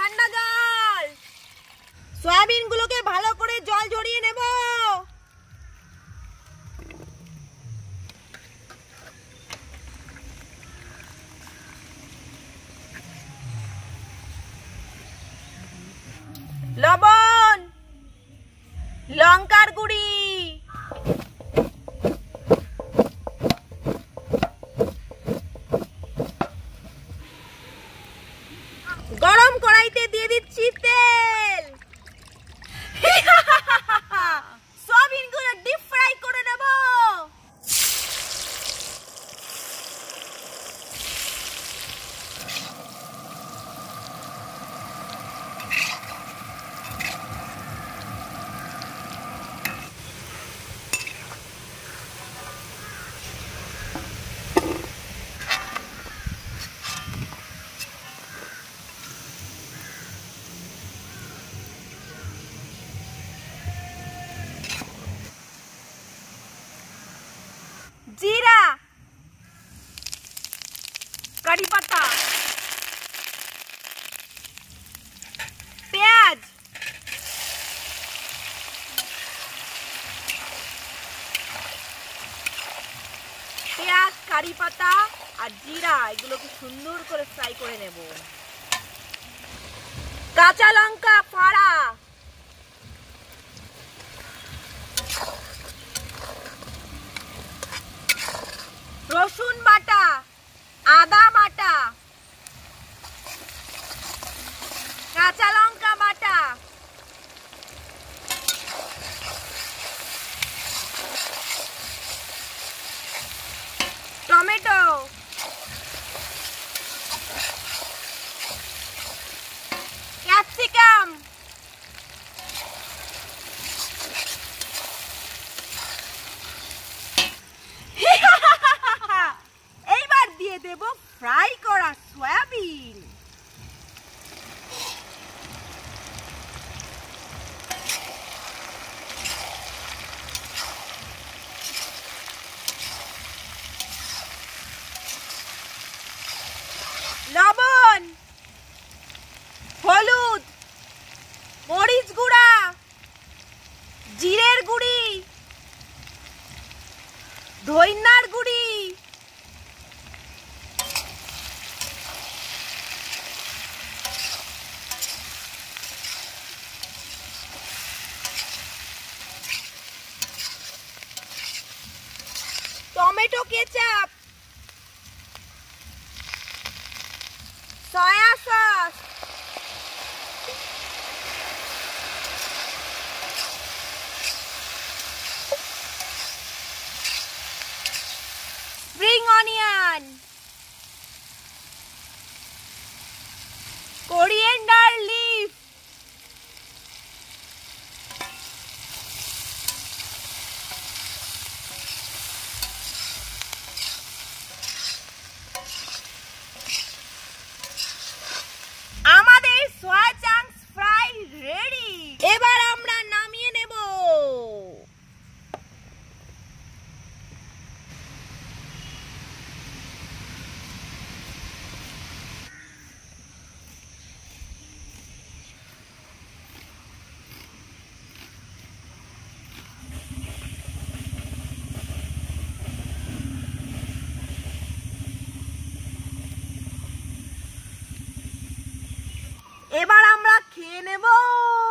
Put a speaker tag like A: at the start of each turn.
A: ঠান্ডা জল। সয়াবিন গুলোকে ভালো করে জল ঝরিয়ে নেব। লবণ, লঙ্কার গুঁড়ি, গরম কড়াইতে দিয়ে দিচ্ছি তেল। সয়াবিন গুলো ডিপ ফ্রাই করে নেব। জিরা, কারি পাতা, পেঁয়াজ, কারি পাতা আর জিরা এগুলোকে সুন্দর করে ফ্রাই করে নেব। কাঁচা লঙ্কা ফাড়া, রসুন বাটা, আদা বাটা, কাঁচা লঙ্কা বাটা, টমেটো, ক্যাপসিকাম, এইবার দিয়ে দেব ফ্রাই করা সয়াবিন। লবণ, হলুদ, মরিচ গুঁড়া, জিরের গুঁড়ি, ধইনার গুঁড়ি, tomato ketchup, soya sauce, spring onion, coriander leaf, আমাদের সোয়া চাংস ফ্রাই রেডি। এবার আমরা নামিয়ে নেব। এবার আমরা খেয়ে নেব।